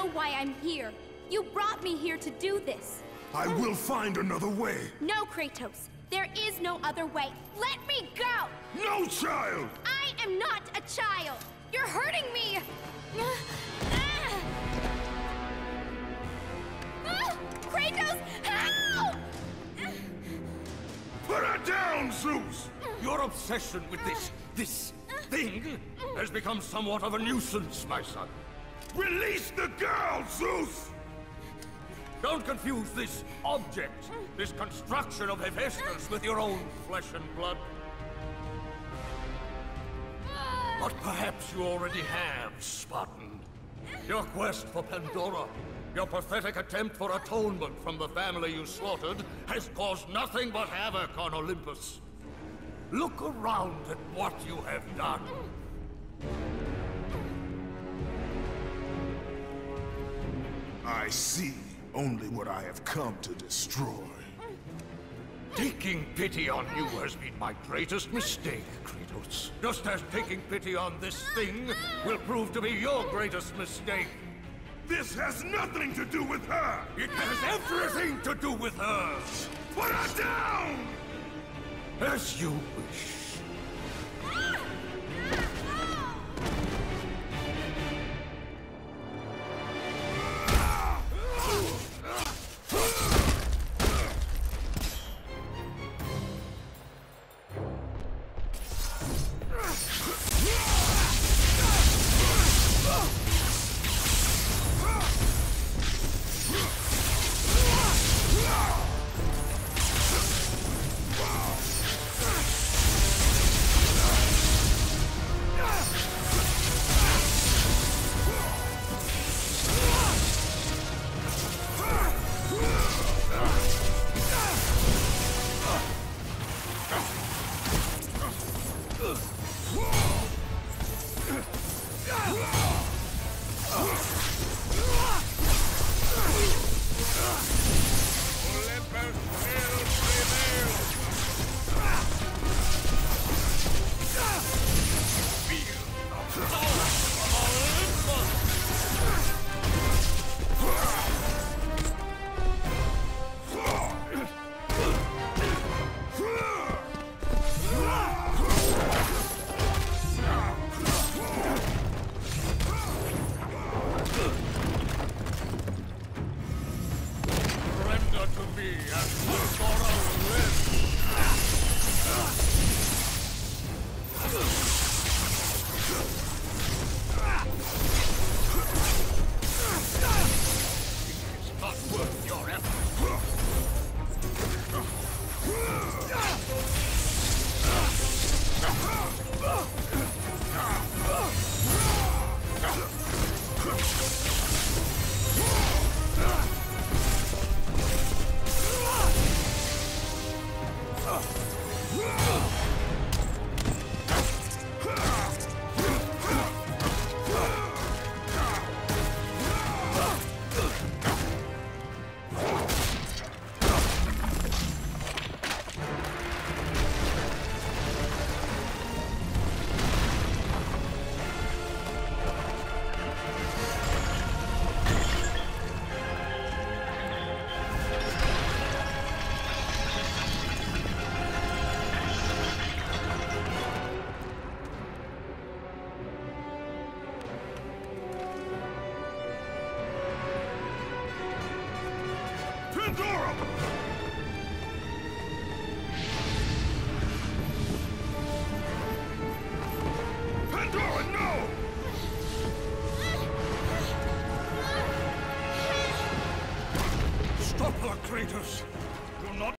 know why I'm here. You brought me here to do this. I will find another way. No, Kratos. There is no other way. Let me go! No, child! I am not a child! You're hurting me! Kratos, help! Put her down, Zeus! Your obsession with this thing has become somewhat of a nuisance, my son. Release the girl, Zeus! Don't confuse this object, this construction of Hephaestus with your own flesh and blood. But perhaps you already have, Spartan. Your quest for Pandora, your pathetic attempt for atonement from the family you slaughtered, has caused nothing but havoc on Olympus. Look around at what you have done. I see only what I have come to destroy. Taking pity on you has been my greatest mistake, Kratos. Just as taking pity on this thing will prove to be your greatest mistake. This has nothing to do with her! It has everything to do with her! Put her down! As you wish. Pandora! Pandora, no! Stop her, Kratos! Do not